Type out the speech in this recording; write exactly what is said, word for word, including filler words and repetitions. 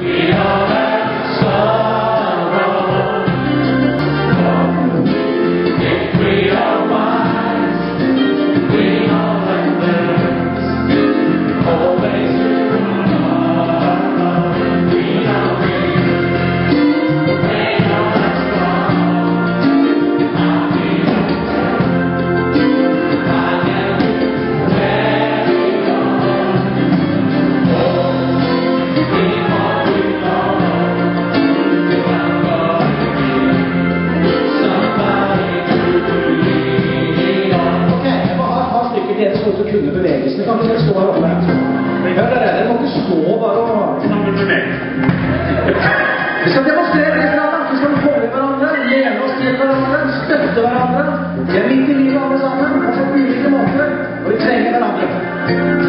Kunne bevegelsene, kan ikke stå her oppe. Hør dere, dere må ikke stå bare og sammen bevege. Vi skal demonstrere litt sammen, vi skal holde hverandre, lene oss til hverandre, støtte hverandre. Vi er midt i livet alle sammen, og på ulike måter, og vi trenger hverandre.